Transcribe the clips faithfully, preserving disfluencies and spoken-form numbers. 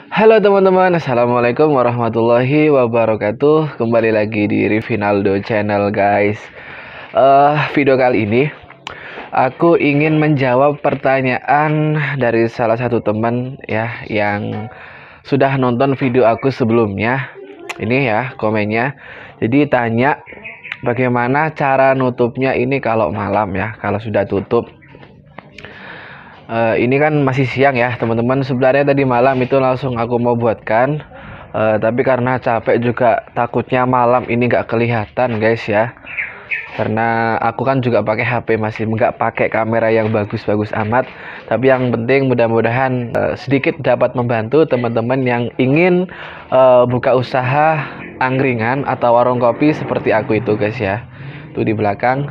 Halo teman-teman, assalamualaikum warahmatullahi wabarakatuh. Kembali lagi di Rivinaldo Channel, guys. Eh, video kali ini aku ingin menjawab pertanyaan dari salah satu teman ya yang sudah nonton video aku sebelumnya. Ini ya komennya. Jadi tanya bagaimana cara nutupnya ini kalau malam ya, kalau sudah tutup. Uh, ini kan masih siang ya teman-teman. Sebenarnya tadi malam itu langsung aku mau buatkan, uh, tapi karena capek juga takutnya malam ini nggak kelihatan guys ya. Karena aku kan juga pakai H P, masih nggak pakai kamera yang bagus-bagus amat. Tapi yang penting mudah-mudahan uh, sedikit dapat membantu teman-teman yang ingin uh, buka usaha angkringan atau warung kopi seperti aku itu guys ya. Tuh di belakang.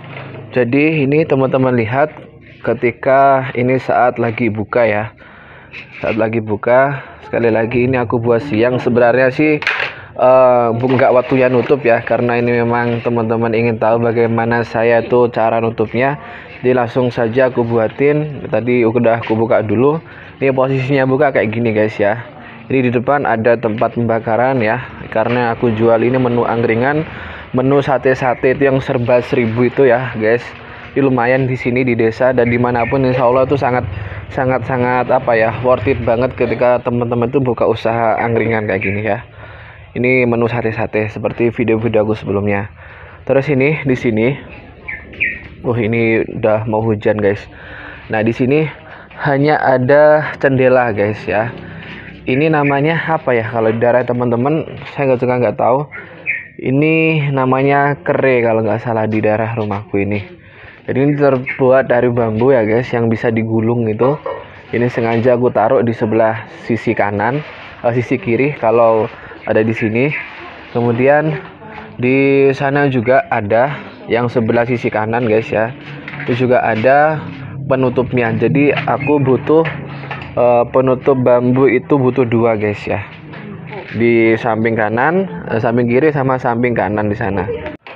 Jadi ini teman-teman lihat, ketika ini saat lagi buka ya, saat lagi buka. Sekali lagi ini aku buat siang. Sebenarnya sih uh, nggak waktunya nutup ya, karena ini memang teman-teman ingin tahu bagaimana saya tuh cara nutupnya. Jadi langsung saja aku buatin. Tadi udah aku buka dulu. Ini posisinya buka kayak gini guys ya. Jadi di depan ada tempat pembakaran ya, karena aku jual ini menu angkringan, menu sate-sate itu yang serba seribu itu ya guys. Ini lumayan di sini di desa dan dimanapun insya Allah itu sangat sangat sangat apa ya, worth it banget ketika teman-teman itu buka usaha angkringan kayak gini ya. Ini menu sate-sate seperti video-video aku sebelumnya. Terus ini di sini, oh ini udah mau hujan guys. Nah di sini hanya ada jendela guys ya. Ini namanya apa ya kalau di daerah teman-teman? Saya nggak juga nggak tahu. Ini namanya kere kalau nggak salah di daerah rumahku ini. Jadi ini terbuat dari bambu ya guys, yang bisa digulung itu. Ini sengaja aku taruh di sebelah sisi kanan, uh, sisi kiri kalau ada di sini. Kemudian di sana juga ada yang sebelah sisi kanan guys ya. Itu juga ada penutupnya. Jadi aku butuh uh, penutup bambu itu butuh dua guys ya. Di samping kanan, uh, samping kiri sama samping kanan di sana.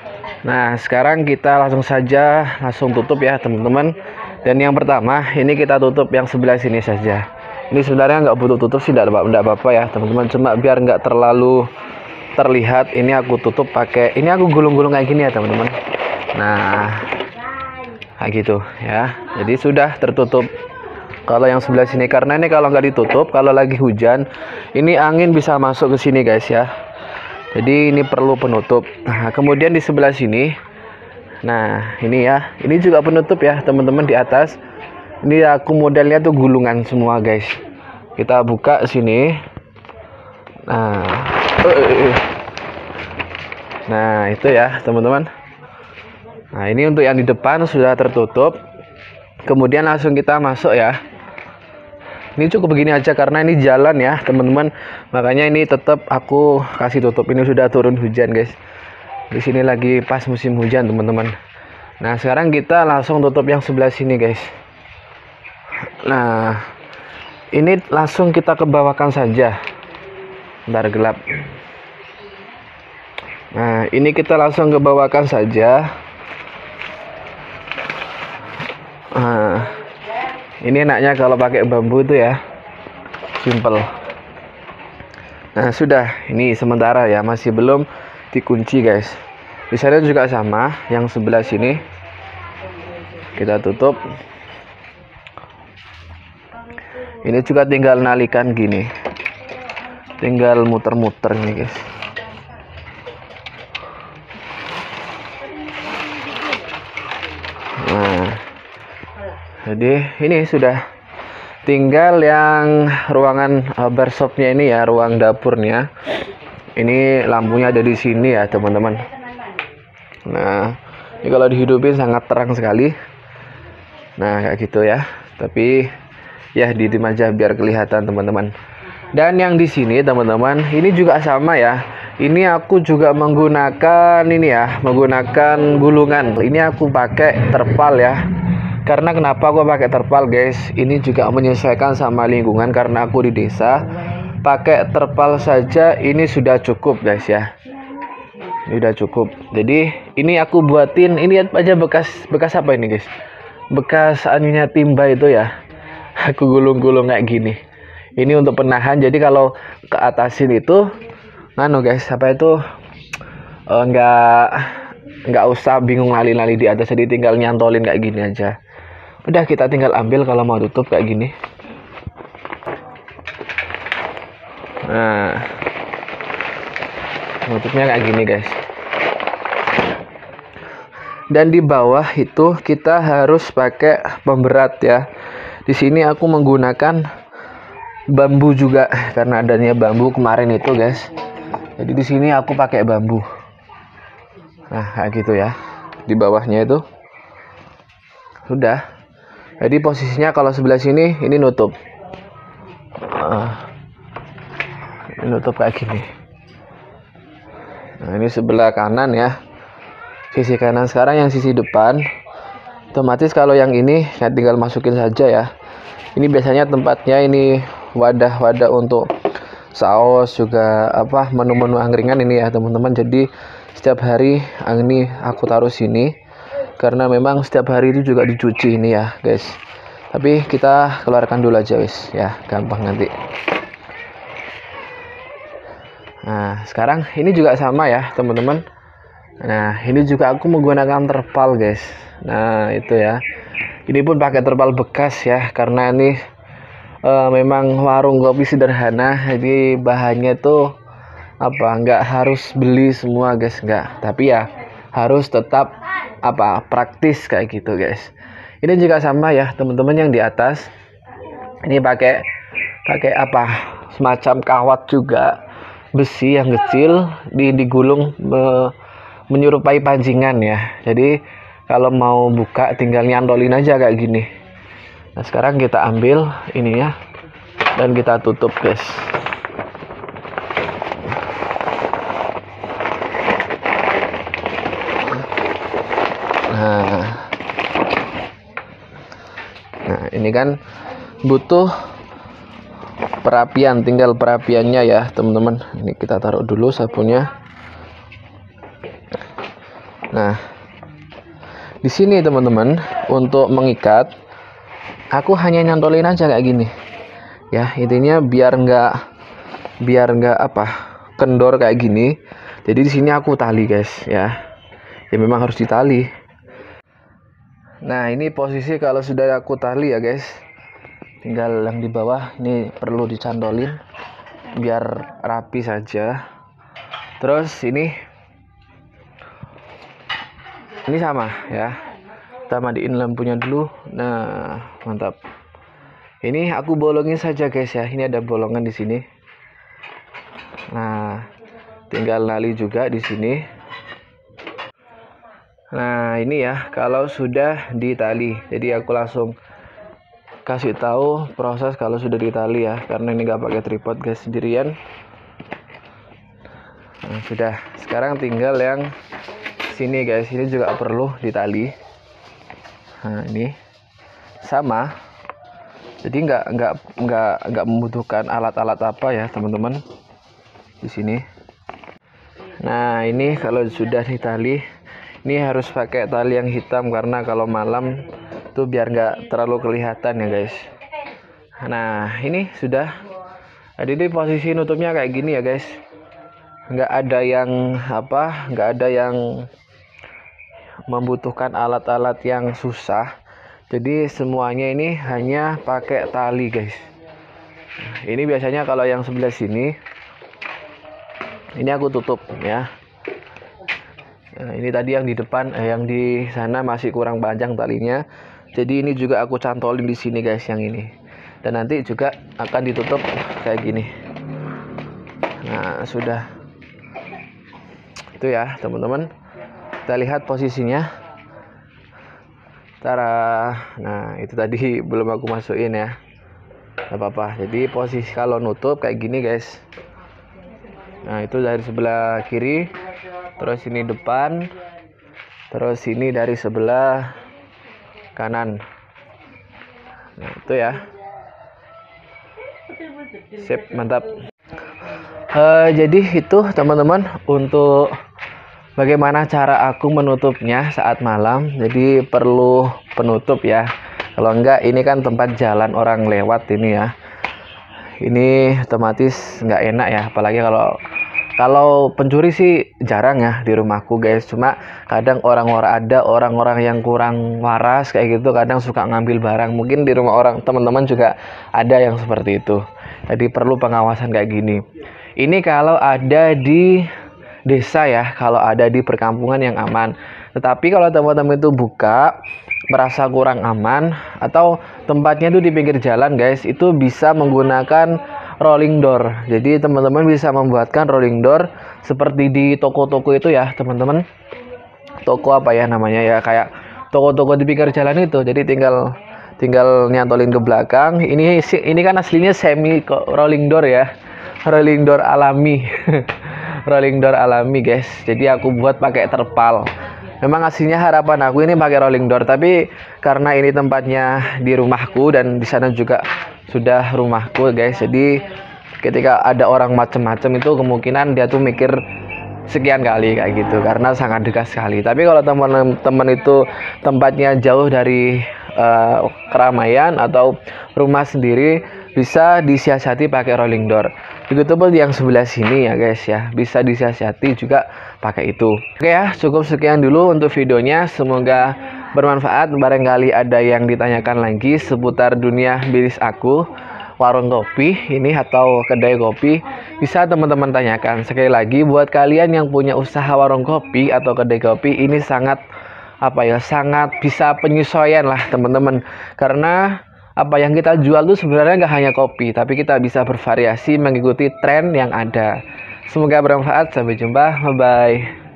Nah sekarang kita langsung saja langsung tutup ya teman-teman. Dan yang pertama ini kita tutup yang sebelah sini saja. Ini sebenarnya nggak butuh tutup sih, tidak apa-apa ya teman-teman, cuma biar nggak terlalu terlihat. Ini aku tutup pakai, ini aku gulung-gulung kayak gini ya teman-teman. Nah kayak gitu ya. Jadi sudah tertutup kalau yang sebelah sini, karena ini kalau nggak ditutup, kalau lagi hujan ini angin bisa masuk ke sini guys ya. Jadi ini perlu penutup. Nah, kemudian di sebelah sini, nah ini ya, ini juga penutup ya teman-teman di atas. Ini aku modelnya tuh gulungan semua guys. Kita buka sini. Nah, uh, nah itu ya teman-teman. Nah ini untuk yang di depan sudah tertutup. Kemudian langsung kita masuk ya. Ini cukup begini aja karena ini jalan ya teman-teman. Makanya ini tetap aku kasih tutup. Ini sudah turun hujan guys. Di sini lagi pas musim hujan teman-teman. Nah sekarang kita langsung tutup yang sebelah sini guys. Nah ini langsung kita kebawakan saja. Bentar gelap. Nah ini kita langsung kebawakan saja. Nah ini enaknya kalau pakai bambu itu ya, simple. Nah sudah, ini sementara ya, masih belum dikunci guys. Di sana juga sama, yang sebelah sini kita tutup. Ini juga tinggal nalikan gini, tinggal muter-muter nih guys. Nah jadi ini sudah tinggal yang ruangan uh, barshopnya ini ya, ruang dapurnya. Ini lampunya ada di sini ya teman-teman. Nah ini kalau dihidupin sangat terang sekali. Nah kayak gitu ya. Tapi ya didim aja biar kelihatan teman-teman. Dan yang di sini teman-teman, ini juga sama ya. Ini aku juga menggunakan ini ya, menggunakan gulungan. Ini aku pakai terpal ya. Karena kenapa aku pakai terpal guys? Ini juga menyesuaikan sama lingkungan, karena aku di desa. Pakai terpal saja ini sudah cukup guys ya. Ini udah cukup. Jadi ini aku buatin, ini aja bekas bekas apa ini guys? Bekas anunya timba itu ya. Aku gulung-gulung kayak gini. Ini untuk penahan, jadi kalau ke atasin itu nganu guys, apa itu eh, nggak nggak usah bingung lali-lali di atas, jadi tinggal nyantolin kayak gini aja. Udah, kita tinggal ambil kalau mau tutup kayak gini. Nah, tutupnya kayak gini guys. Dan di bawah itu kita harus pakai pemberat ya. Di sini aku menggunakan bambu juga karena adanya bambu kemarin itu guys. Jadi di sini aku pakai bambu. Nah, kayak gitu ya. Di bawahnya itu sudah. Jadi posisinya kalau sebelah sini ini nutup. Uh, ini nutup kayak gini. Nah, ini sebelah kanan ya. Sisi kanan. Sekarang yang sisi depan. Otomatis kalau yang ini saya tinggal masukin saja ya. Ini biasanya tempatnya ini wadah-wadah untuk saus juga apa menu-menu angkringan ini ya teman-teman. Jadi setiap hari ini aku taruh sini karena memang setiap hari itu juga dicuci ini ya guys. Tapi kita keluarkan dulu aja wis ya, gampang nanti. Nah, sekarang ini juga sama ya teman-teman. Nah, ini juga aku menggunakan terpal guys. Nah, itu ya. Ini pun pakai terpal bekas ya, karena ini uh, memang warung kopi sederhana. Jadi bahannya tuh apa? Nggak harus beli semua guys, nggak. Tapi ya harus tetap apa? Praktis kayak gitu guys. Ini juga sama ya teman-teman yang di atas. Ini pakai pakai apa? Semacam kawat juga, besi yang kecil di digulung. Uh, menyerupai pancingan ya. Jadi kalau mau buka tinggal nyantolin aja kayak gini. Nah, sekarang kita ambil ini ya dan kita tutup guys. Nah, nah ini kan butuh perapian, tinggal perapiannya ya teman-teman. Ini kita taruh dulu sabunnya. Nah, di sini teman-teman untuk mengikat, aku hanya nyantolin aja kayak gini. Ya, intinya biar nggak biar nggak apa kendor kayak gini. Jadi di sini aku tali guys ya. Ya memang harus ditali. Nah, ini posisi kalau sudah aku tali ya guys. Tinggal yang di bawah ini perlu dicantolin biar rapi saja. Terus ini Ini sama ya. Kita matiin lampunya dulu. Nah, mantap. Ini aku bolongin saja guys ya. Ini ada bolongan di sini. Nah, tinggal nali juga di sini. Nah, ini ya kalau sudah ditali. Jadi aku langsung kasih tahu proses kalau sudah ditali ya. Karena ini nggak pakai tripod guys, sendirian. Nah, sudah. Sekarang tinggal yang sini guys, ini juga perlu ditali. Nah, ini sama. Jadi nggak nggak nggak nggak membutuhkan alat-alat apa ya teman-teman di sini. Nah, ini kalau sudah ditali, ini harus pakai tali yang hitam karena kalau malam tuh biar nggak terlalu kelihatan ya guys. Nah, ini sudah. Jadi posisi nutupnya kayak gini ya guys. Nggak ada yang apa, nggak ada yang membutuhkan alat-alat yang susah. Jadi semuanya ini hanya pakai tali guys. Nah, ini biasanya kalau yang sebelah sini ini aku tutup ya. Nah, ini tadi yang di depan eh, yang di sana masih kurang panjang talinya. Jadi ini juga aku cantolin di sini guys yang ini. Dan nanti juga akan ditutup kayak gini. Nah, sudah. Itu ya teman-teman. Kita lihat posisinya. Tara. Nah, itu tadi belum aku masukin ya. Gak apa-apa. Jadi posisi kalau nutup kayak gini guys. Nah, itu dari sebelah kiri. Terus ini depan. Terus ini dari sebelah kanan. Nah, itu ya. Sip, mantap. Uh, jadi itu teman-teman untuk bagaimana cara aku menutupnya saat malam. Jadi perlu penutup ya. Kalau enggak ini kan tempat jalan orang lewat ini ya. ini otomatis nggak enak ya, apalagi kalau kalau pencuri sih jarang ya di rumahku guys. Cuma kadang orang-orang ada orang-orang yang kurang waras kayak gitu, kadang suka ngambil barang. Mungkin di rumah orang teman-teman juga ada yang seperti itu. Jadi perlu pengawasan kayak gini. Ini kalau ada di desa ya, kalau ada di perkampungan yang aman. Tetapi kalau teman-teman itu buka merasa kurang aman atau tempatnya itu di pinggir jalan guys, itu bisa menggunakan rolling door. Jadi teman-teman bisa membuatkan rolling door seperti di toko-toko itu ya teman-teman. Toko apa ya namanya ya, kayak toko-toko di pinggir jalan itu. Jadi tinggal tinggal nyantolin ke belakang. Ini ini kan aslinya semi rolling door ya, rolling door alami. Rolling door alami guys. Jadi aku buat pakai terpal. Memang aslinya harapan aku ini pakai rolling door, tapi karena ini tempatnya di rumahku dan di sana juga sudah rumahku guys, jadi ketika ada orang macem-macem itu kemungkinan dia tuh mikir sekian kali kayak gitu, karena sangat dekat sekali. Tapi kalau teman-teman itu tempatnya jauh dari uh, keramaian atau rumah sendiri, bisa disiasati pakai rolling door. Begitu pun yang sebelah sini ya guys ya, bisa disiasati juga pakai itu. Oke ya, cukup sekian dulu untuk videonya, semoga bermanfaat. Barangkali ada yang ditanyakan lagi seputar dunia bisnis aku, warung kopi ini atau kedai kopi, bisa teman-teman tanyakan. Sekali lagi, buat kalian yang punya usaha warung kopi atau kedai kopi, ini sangat apa ya, sangat bisa penyesuaian lah teman-teman, karena apa yang kita jual tuh sebenarnya nggak hanya kopi, tapi kita bisa bervariasi mengikuti tren yang ada. Semoga bermanfaat, sampai jumpa, bye bye.